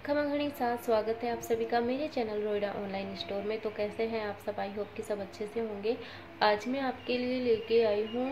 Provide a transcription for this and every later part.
खमाखणी साथ स्वागत है आप सभी का मेरे चैनल रोइडा ऑनलाइन स्टोर में। तो कैसे हैं आप सब? आई होप कि सब अच्छे से होंगे। आज मैं आपके लिए लेके आई हूँ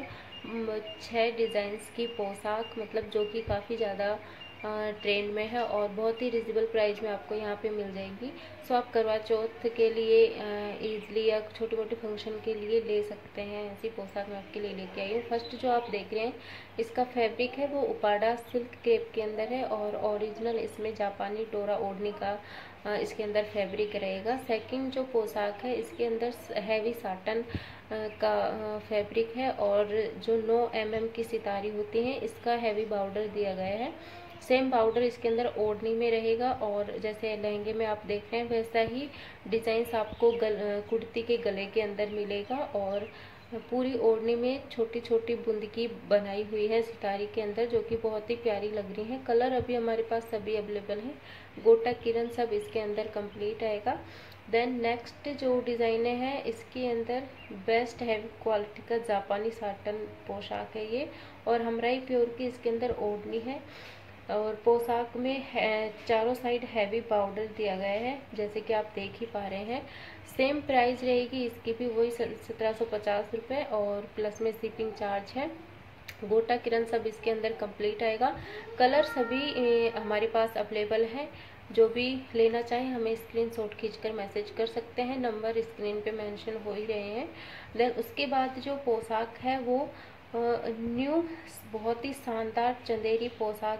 6 डिज़ाइंस की पोशाक, मतलब जो कि काफ़ी ज़्यादा ट्रेंड में है और बहुत ही रिजनेबल प्राइस में आपको यहाँ पे मिल जाएगी। सो आप करवा चौथ के लिए ईज़िली या छोटे मोटे फंक्शन के लिए ले सकते हैं। ऐसी पोशाक मैं आपके लिए लेके आई हूँ। फर्स्ट जो आप देख रहे हैं, इसका फैब्रिक है वो उपाडा सिल्क क्रेप के अंदर है और ओरिजिनल इसमें जापानी डोरा ओढ़नी का इसके अंदर फैब्रिक रहेगा। सेकंड जो पोशाक है, इसके अंदर हैवी साटन का फैब्रिक है और जो 9 mm की सितारी होती हैं, इसका हैवी बॉर्डर दिया गया है। सेम पाउडर इसके अंदर ओढ़नी में रहेगा और जैसे लहंगे में आप देख रहे हैं वैसा ही डिजाइन आपको कुर्ती के गले के अंदर मिलेगा। और पूरी ओढ़नी में छोटी छोटी बूंद की बनाई हुई है सितारी के अंदर, जो कि बहुत ही प्यारी लग रही है। कलर अभी हमारे पास सभी अवेलेबल हैं, गोटा किरण सब इसके अंदर कंप्लीट आएगा। देन नेक्स्ट जो डिज़ाइने हैं, इसके अंदर बेस्ट हैवी क्वालिटी का जापानी साटन पोशाक है ये, और हमराई प्योर की इसके अंदर ओढ़नी है। और पोशाक में चारों साइड हैवी पाउडर दिया गया है, जैसे कि आप देख ही पा रहे हैं। सेम प्राइस रहेगी इसकी भी, वही 1750 रुपये और प्लस में शिपिंग चार्ज है। गोटा किरण सब इसके अंदर कंप्लीट आएगा। कलर सभी हमारे पास अवेलेबल है। जो भी लेना चाहें हमें स्क्रीनशॉट खींचकर मैसेज कर सकते हैं, नंबर स्क्रीन पे मेंशन हो ही रहे हैं। देन उसके बाद जो पोशाक है वो न्यू बहुत ही शानदार चंदेरी पोशाक,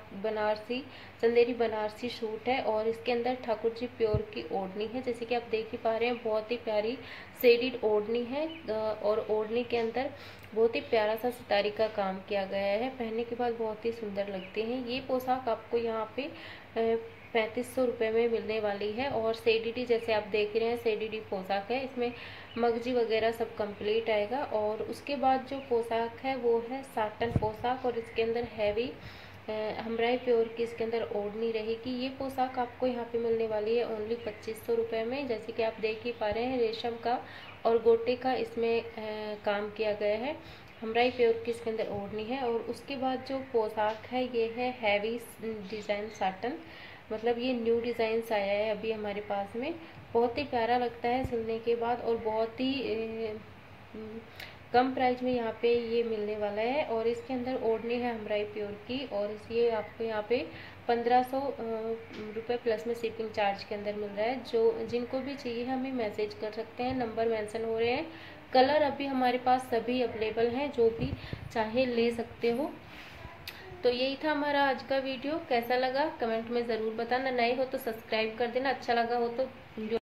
चंदेरी बनारसी सूट है और इसके अंदर ठाकुर जी प्योर की ओढ़नी है, जैसे कि आप देख ही पा रहे हैं। बहुत ही प्यारी शेडिड ओढ़नी है और ओढ़नी के अंदर बहुत ही प्यारा सा सितारी का काम किया गया है। पहनने के बाद बहुत ही सुंदर लगती हैं। ये पोशाक आपको यहाँ पे 3500 रुपये में मिलने वाली है। और सेडीडी जैसे आप देख रहे हैं, सेडीडी पोशाक है, इसमें मगजी वगैरह सब कंप्लीट आएगा। और उसके बाद जो पोशाक है वो है साटन पोशाक और इसके अंदर हैवी हमराई प्योर की इसके अंदर ओढ़नी रहेगी। ये पोशाक आपको यहाँ पे मिलने वाली है ओनली 2500 रुपये में, जैसे कि आप देख ही पा रहे हैं। रेशम का और गोटे का इसमें काम किया गया है। हमराई प्योर की इसके अंदर ओढ़नी है। और उसके बाद जो पोशाक है ये है हैवी डिज़ाइन साटन, मतलब ये न्यू डिज़ाइंस आया है अभी हमारे पास में। बहुत ही प्यारा लगता है सिलने के बाद और बहुत ही कम प्राइस में यहाँ पे ये मिलने वाला है। और इसके अंदर ओढ़नी है हमराई प्योर की और ये आपको यहाँ पे 1500 रुपये प्लस में शिपिंग चार्ज के अंदर मिल रहा है। जो जिनको भी चाहिए हमें मैसेज कर सकते हैं, नंबर मेंशन हो रहे हैं। कलर अभी हमारे पास सभी अवेलेबल हैं, जो भी चाहे ले सकते हो। तो यही था हमारा आज का वीडियो। कैसा लगा कमेंट में ज़रूर बताना। नए हो तो सब्सक्राइब कर देना, अच्छा लगा हो तो